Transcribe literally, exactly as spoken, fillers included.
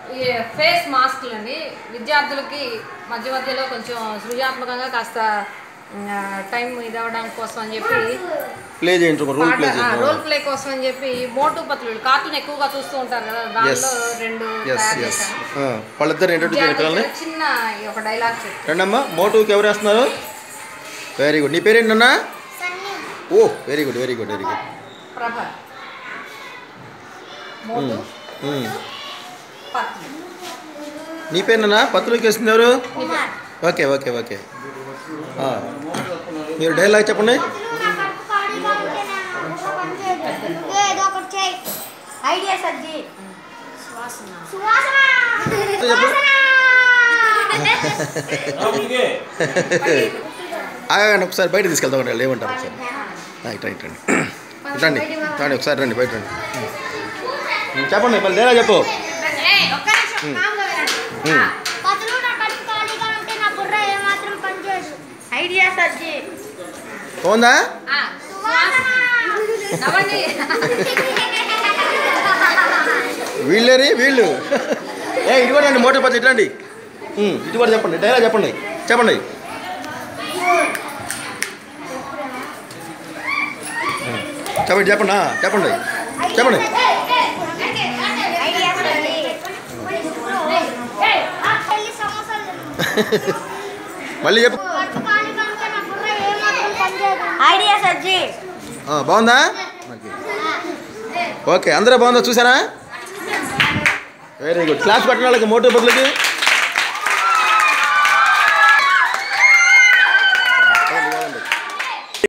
ఈ ఫేస్ మాస్క్లు అండి విద్యార్థులకి మధ్య మధ్యలో కొంచెం సృజనాత్మకంగా కాస్త టైం ఇది అవ్వడానికి కోసం అని చెప్పి ప్లే చేయండి రోల్ ప్లే చేయండి రోల్ ప్లే కోసం అని చెప్పి మోటు పత్రులు కార్టూన్ ఎక్కువగా చూస్తూ ఉంటారు కదా దానిలో రెండు తయారు చేశాను వాళ్ళిద్దరు ఇంట్రడ్యూస్ చిన్న ఒక డైలాగ్ చెప్పి రండమ్మా మోటుకి ఎవరు వేస్తున్నారు వెరీ గుడ్ నీ పేరేంటన్నా ఓ very good very good very good Prabha మోటు పత్రులు నీ పేరునా పత్రులకి వేస్తుంది ఎవరు ఓకే ఓకే ఓకే మీరు డైలాగ్ చెప్పండి ఆగండి ఒకసారి బయట తీసుకెళ్తాం వాళ్ళు ఏమంటారు ఒకసారి రైట్ రైట్ రండి రండి రండి ఒకసారి రండి బయట రండి చెప్పండి మళ్ళీ డైలాగ్ చెప్పు పోందా వీళ్ళేరి వీళ్ళు ఏ ఇటు కూడా రండి మోటార్ పత్తి ఇటు రండి ఇటు కూడా చెప్పండి డైలాగ్ చెప్పండి చెప్పండి చెప్పండి చెప్పండి చెప్పండి చెప్పండి మళ్ళీ చెప్పు బాగుందా ఓకే అందరూ బాగుందా చూసారా వెరీ గుడ్ క్లాస్ పెట్టిన వాళ్ళకి మోటార్ బదులకి